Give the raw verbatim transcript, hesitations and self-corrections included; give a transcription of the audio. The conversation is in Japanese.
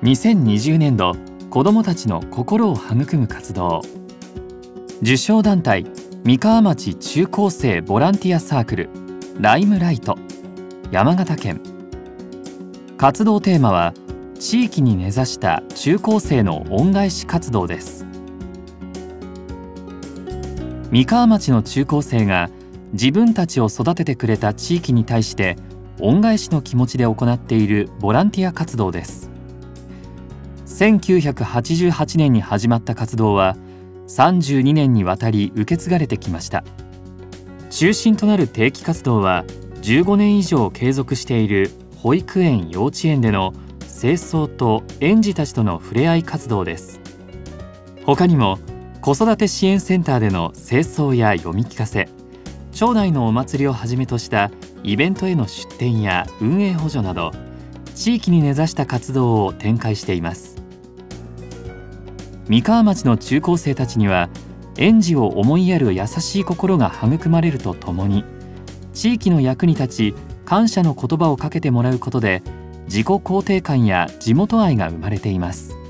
にせんにじゅうねんど子どもたちの心を育む活動。受賞団体三河町中高生ボランティアサークルライムライト山形県。活動テーマは地域に根ざした中高生の恩返し活動です。三河町の中高生が自分たちを育ててくれた地域に対して恩返しの気持ちで行っているボランティア活動です。せんきゅうひゃくはちじゅうはちねんに始まった活動はさんじゅうにねんにわたり受け継がれてきました。中心となる定期活動はじゅうごねん以上継続している保育園・幼稚園での清掃と園児たちとの触れ合い活動です。他にも子育て支援センターでの清掃や読み聞かせ、町内のお祭りをはじめとしたイベントへの出展や運営補助など地域に根ざした活動を展開しています。三河町の中高生たちには園児を思いやる優しい心が育まれるとともに、地域の役に立ち感謝の言葉をかけてもらうことで自己肯定感や地元愛が生まれています。